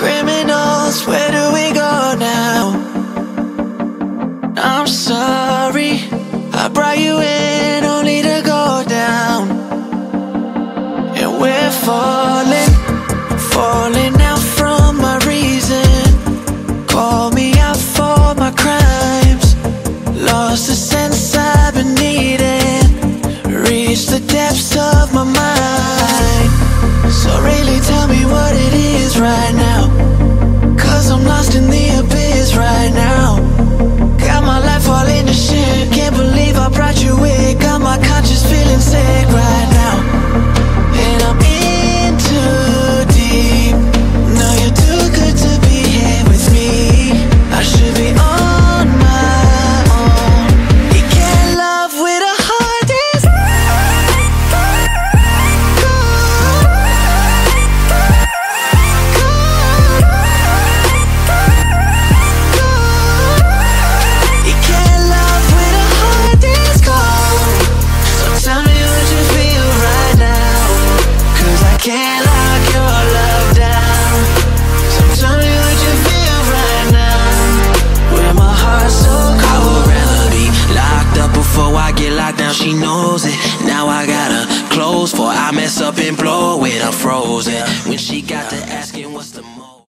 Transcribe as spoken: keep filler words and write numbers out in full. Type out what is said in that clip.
criminals, where do we go now? I'm sorry, I brought you in only to go down. And we're falling, falling out from my reason. Call me out for my crimes, lost the sense I've been needing, reached the depths of my mind. So really tell me what it is right now, cause I'm lost in the abyss right now. Got my life all in the shit, can't believe I brought you in. Got my conscience feeling sick right now, and I'm in too deep. No, you're too good to be here with me. I should be on my own. You can't love with a heart that's You can't love with a heart that's cold. So tell me what you feel right now, cause I can't lock your love down. So tell me what you feel right now, where my heart's so cold. I would rather be locked up before I get locked down, she knows it. Now I gotta close for I mess up and blow it, I'm frozen. When she got to asking what's the